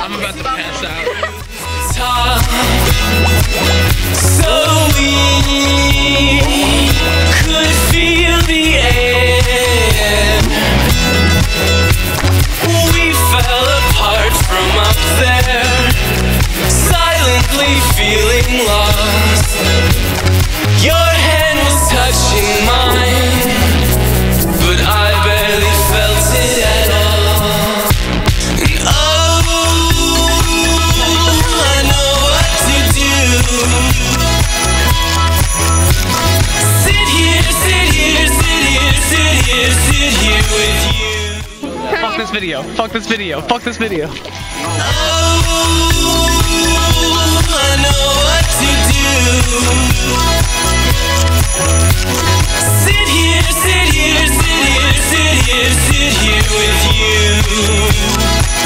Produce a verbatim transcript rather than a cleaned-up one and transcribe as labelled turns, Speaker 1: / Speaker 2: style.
Speaker 1: I'm about to pass out.
Speaker 2: Top, so we could feel the air. We fell apart from up there, silently feeling lost. Your hand was touching mine, but I barely felt it at all. And oh, I know what to do. Sit here, sit here, sit here, sit here, sit here with you.
Speaker 1: Fuck this video. Fuck this video. Fuck this video.
Speaker 2: Oh, I know what to do. Sit here, sit here, sit here, sit here, sit here with you.